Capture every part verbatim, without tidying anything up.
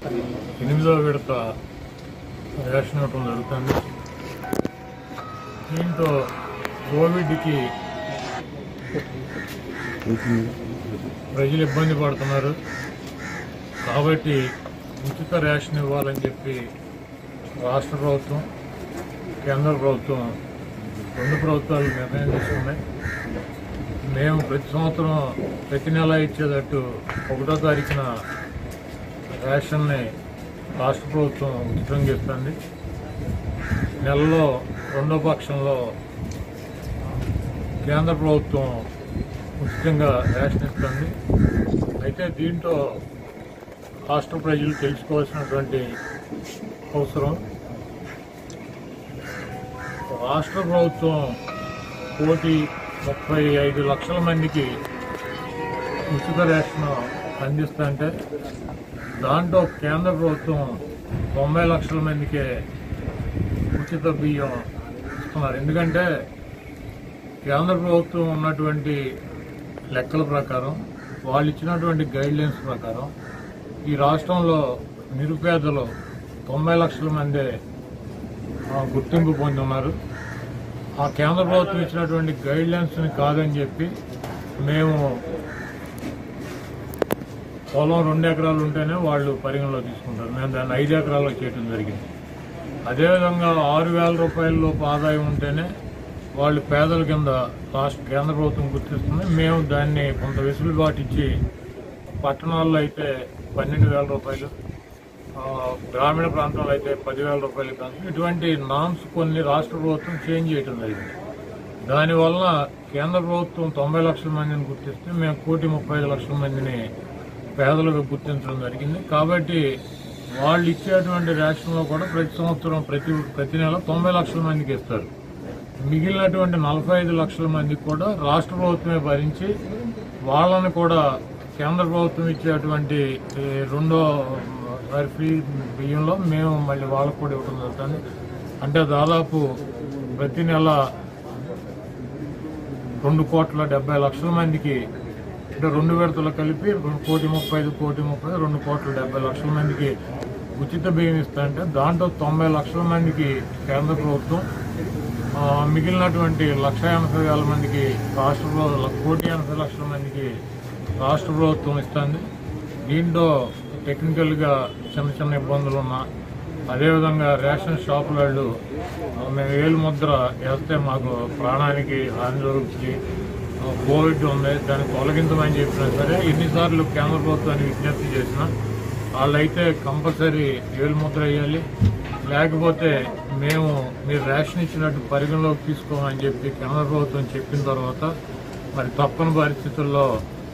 ఎనిమిదో విడత రేషన్ ఇవ్వటం జరుగుతుంది. దీంతో కోవిడ్కి ప్రజలు ఇబ్బంది పడుతున్నారు కాబట్టి ఉచిత రేషన్ ఇవ్వాలని చెప్పి రాష్ట్ర ప్రభుత్వం, కేంద్ర ప్రభుత్వం రెండు ప్రభుత్వాలు నిర్ణయం తీసుకున్నాయి. మేము ప్రతి సంవత్సరం ప్రతి నెల ఇచ్చేటట్టు ఒకటో తారీఖున రేషన్ని రాష్ట్ర ప్రభుత్వం ఉచితంగా ఇస్తుంది. నెలలో రెండో పక్షంలో కేంద్ర ప్రభుత్వం ఉచితంగా రేషన్ ఇస్తుంది. అయితే దీంట్లో రాష్ట్ర ప్రజలు తెలుసుకోవాల్సినటువంటి అవసరం, రాష్ట్ర ప్రభుత్వం కోటి ముప్పై ఐదు లక్షల మందికి ఉచిత రేషన్ అందిస్తుంటే దాంట్లో కేంద్ర ప్రభుత్వం తొంభై లక్షల మందికే ఉచిత బియ్యం ఇస్తున్నారు. ఎందుకంటే కేంద్ర ప్రభుత్వం ఉన్నటువంటి లెక్కల ప్రకారం, వాళ్ళు ఇచ్చినటువంటి గైడ్లైన్స్ ప్రకారం ఈ రాష్ట్రంలో నిరుపేదలు తొంభై లక్షల మందే గుర్తింపు పొంది ఉన్నారు. ఆ కేంద్ర ప్రభుత్వం ఇచ్చినటువంటి గైడ్లైన్స్ని కాదని చెప్పి మేము పొలం రెండు ఎకరాలు ఉంటేనే వాళ్ళు పరిగణలో తీసుకుంటారు. మేము దాన్ని ఐదు ఎకరాల్లో చేయడం జరిగింది. అదేవిధంగా ఆరు వేల రూపాయలలోపు ఆదాయం ఉంటేనే వాళ్ళు పేదల కింద రాష్ట్ర కేంద్ర ప్రభుత్వం గుర్తిస్తుంది. మేము దాన్ని కొంత వెసులుబాటు ఇచ్చి పట్టణాల్లో అయితే పన్నెండు వేల రూపాయలు, గ్రామీణ ప్రాంతాల్లో అయితే పదివేల రూపాయలు కాదు. ఇటువంటి నామ్స్ కొన్ని రాష్ట్ర ప్రభుత్వం చేంజ్ చేయడం జరిగింది. దానివల్ల కేంద్ర ప్రభుత్వం తొంభై లక్షల మందిని గుర్తిస్తే మేము కోటి ముప్పై ఐదు లక్షల మందిని పేదలుగా గుర్తించడం జరిగింది. కాబట్టి వాళ్ళు ఇచ్చేటువంటి రేషన్లో కూడా ప్రతి సంవత్సరం ప్రతి ప్రతి నెల తొంభై లక్షల మందికి ఇస్తారు. మిగిలినటువంటి నలభై ఐదు లక్షల మందికి కూడా రాష్ట్ర ప్రభుత్వమే భరించి వాళ్ళని కూడా కేంద్ర ప్రభుత్వం ఇచ్చేటువంటి రెండో ఫ్రీ బియ్యంలో మేము మళ్ళీ వాళ్ళకు కూడా ఇవ్వడం జరుగుతుంది. అంటే దాదాపు ప్రతి నెల రెండు కోట్ల డెబ్బై లక్షల మందికి, అంటే రెండు విడతలు కలిపి కోటి ముప్పై ఐదు కోటి ముప్పై రెండు కోట్ల డెబ్బై లక్షల మందికి ఉచిత బియ్యం ఇస్తారంటే దాంట్లో తొంభై లక్షల మందికి కేంద్ర ప్రభుత్వం, మిగిలినటువంటి లక్ష ఎనభై వేల మందికి రాష్ట్ర ప్రభుత్వం, కోటి ఎనభై లక్షల మందికి రాష్ట్ర ప్రభుత్వం ఇస్తుంది. దీంట్లో టెక్నికల్గా చిన్న చిన్న ఇబ్బందులు ఉన్నా, అదేవిధంగా రేషన్ షాపుల వాళ్ళు మేము వేలు ముద్ర వేస్తే మాకు ప్రాణానికి హాని జరుగుతుంది, కోవిడ్ ఉంది, దాన్ని తొలగించమని చెప్పినా సరే ఎన్నిసార్లు కేంద్ర ప్రభుత్వానికి విజ్ఞప్తి చేసినా వాళ్ళైతే కంపల్సరీ వేలు ముద్ర వేయాలి, లేకపోతే మేము మీరు రేషన్ ఇచ్చినట్టు పరిగణలోకి తీసుకోమని చెప్పి కేంద్ర ప్రభుత్వం చెప్పిన తర్వాత మరి తప్పని పరిస్థితుల్లో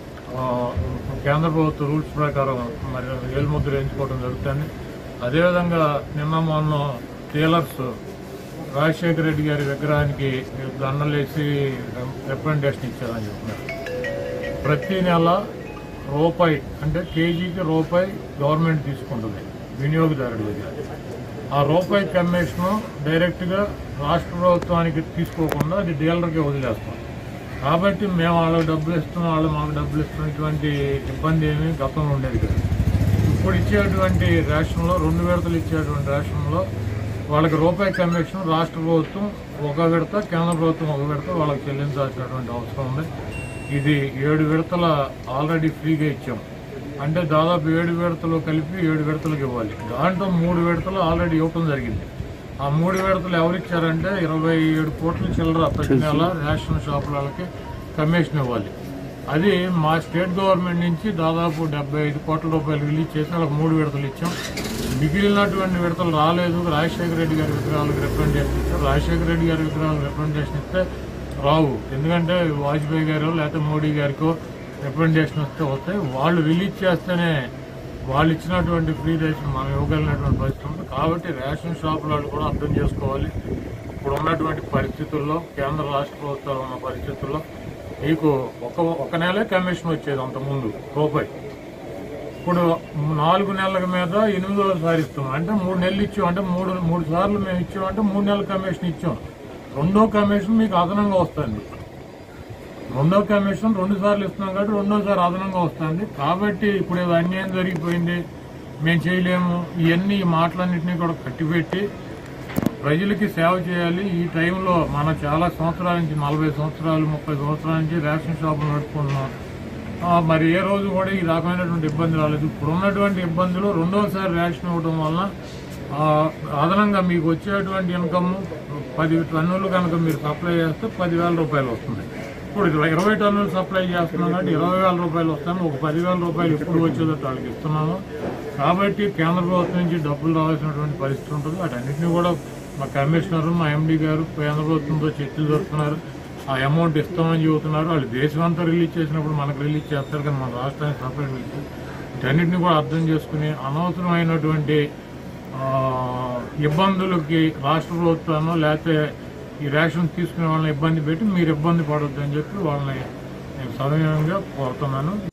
కేంద్ర ప్రభుత్వ రూల్స్ ప్రకారం మరి వేలు ముద్ర వేయించుకోవడం జరుగుతుంది. అదేవిధంగా నిన్న మొన్న టేలర్స్ రాజశేఖర రెడ్డి గారి విగ్రహానికి దండలేసి రిప్రజెంటేషన్ ఇచ్చారని చెప్తున్నారు. ప్రతి నెల రూపాయి అంటే కేజీకి రూపాయి గవర్నమెంట్ తీసుకుంటుంది వినియోగదారుడి దగ్గర. ఆ రూపాయి కమిషన్ డైరెక్ట్గా రాష్ట్ర ప్రభుత్వానికి తీసుకోకుండా అది డీలర్కి వదిలేస్తాం. కాబట్టి మేము వాళ్ళకి డబ్బులు ఇస్తున్నాం, వాళ్ళు మాకు డబ్బులు ఇస్తున్నాం, ఇటువంటి ఇబ్బంది ఏమీ గతంలో ఉండేది కదా. ఇప్పుడు ఇచ్చేటువంటి రేషన్లో, రెండు విడతలు ఇచ్చేటువంటి రేషన్లో వాళ్ళకి రూపాయి కమిషన్ రాష్ట్ర ప్రభుత్వం ఒక విడత, కేంద్ర ప్రభుత్వం ఒక విడత వాళ్ళకి చెల్లించాల్సినటువంటి అవసరం ఉంది. ఇది ఏడు విడతల ఆల్రెడీ ఫ్రీగా ఇచ్చాం. అంటే దాదాపు ఏడు విడతలు కలిపి ఏడు విడతలకు ఇవ్వాలి. దాంట్లో మూడు విడతలు ఆల్రెడీ ఇవ్వటం జరిగింది. ఆ మూడు విడతలు ఎవరిచ్చారంటే ఇరవై ఏడు కోట్ల చిల్లర ప్రతి నెల రేషన్ షాపులకి కమిషన్ ఇవ్వాలి. అది మా స్టేట్ గవర్నమెంట్ నుంచి దాదాపు డెబ్బై ఐదు కోట్ల రూపాయలు రిలీజ్ చేసి వాళ్ళకి మూడు విడతలు ఇచ్చాం. మిగిలినటువంటి విడతలు రాలేదు. రాజశేఖర రెడ్డి గారి విగ్రహాలకు రిప్రజెంటేషన్ ఇచ్చారు. రాజశేఖర రెడ్డి గారి విగ్రహాలకు రిప్రజెంటేషన్ ఇస్తే రావు, ఎందుకంటే వాజ్పేయి గారు లేకపోతే మోడీ గారికో రిప్రజెంటేషన్ వస్తే వస్తాయి. వాళ్ళు రిలీజ్ చేస్తేనే వాళ్ళు ఇచ్చినటువంటి ఫ్రీ రేషన్ మనం ఇవ్వగలిగినటువంటి పరిస్థితి ఉంది. కాబట్టి రేషన్ షాపుల వాళ్ళు కూడా అర్థం చేసుకోవాలి. ఇప్పుడు ఉన్నటువంటి పరిస్థితుల్లో, కేంద్ర రాష్ట్ర ప్రభుత్వాలు ఉన్న పరిస్థితుల్లో మీకు ఒక ఒక నెలే కమిషన్ వచ్చేది అంతకుముందు రూపాయి. ఇప్పుడు నాలుగు నెలల మీద ఎనిమిదోసారి ఇస్తాం. అంటే మూడు నెలలు ఇచ్చాం, అంటే మూడు మూడు సార్లు మేము ఇచ్చాం, అంటే మూడు నెలల కమిషన్ ఇచ్చాం. రెండో కమిషన్ మీకు అదనంగా వస్తుంది. రెండో కమిషన్ రెండు సార్లు ఇస్తున్నాం కాబట్టి రెండోసారి అదనంగా వస్తుంది. కాబట్టి ఇప్పుడు ఏదో అన్యాయం జరిగిపోయింది, మేము చేయలేము, ఇవన్నీ ఈ మాటలన్నింటినీ కూడా కట్టిపెట్టి ప్రజలకి సేవ చేయాలి. ఈ టైంలో మనం చాలా సంవత్సరాల నుంచి నలభై సంవత్సరాలు ముప్పై సంవత్సరాల నుంచి రేషన్ షాపులు నడుపుకుంటున్నాం. మరి ఏ రోజు కూడా ఈ రకమైనటువంటి ఇబ్బంది రాలేదు. ఇప్పుడు ఉన్నటువంటి ఇబ్బందులు రెండోసారి రేషన్ ఇవ్వడం వలన అదనంగా మీకు వచ్చేటువంటి ఇన్కమ్ పది టన్నులు కనుక మీరు సప్లై చేస్తే పదివేల రూపాయలు వస్తుంది. ఇప్పుడు ఇరవై టన్నులు సప్లై చేస్తున్నాం కాబట్టి ఇరవై వేల రూపాయలు వస్తాము. ఒక పదివేల రూపాయలు ఎప్పుడు వచ్చేదో వాళ్ళకి ఇస్తున్నాము. కాబట్టి కేంద్ర ప్రభుత్వం నుంచి డబ్బులు రావాల్సినటువంటి పరిస్థితి ఉంటుంది. వాటన్నింటినీ కూడా మా కమిషనర్ మా ఎండీ గారు కేంద్ర ప్రభుత్వంతో చర్చలు జరుపుతున్నారు. ఆ అమౌంట్ ఇస్తామని చెబుతున్నారు. వాళ్ళు దేశం అంతా రిలీజ్ చేసినప్పుడు మనకు రిలీజ్ చేస్తారు కానీ మన రాష్ట్రానికి సపరేట్ రిలీజ్. వీటన్నిటిని కూడా అర్థం చేసుకుని అనవసరమైనటువంటి ఇబ్బందులకి రాష్ట్ర ప్రభుత్వాన్ని లేకపోతే ఈ రేషన్ తీసుకునే వాళ్ళని ఇబ్బంది పెట్టి మీరు ఇబ్బంది పడొద్దని చెప్పి వాళ్ళని నేను సవినయంగా కోరుతున్నాను.